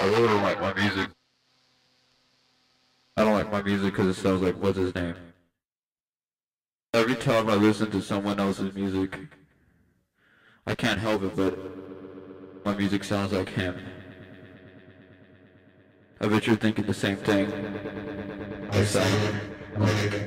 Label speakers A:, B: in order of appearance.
A: I really don't like my music. I don't like my music because it sounds like, what's his name? Every time I listen to someone else's music, I can't help it, but my music sounds like him. I bet you're thinking the same thing. I sound like...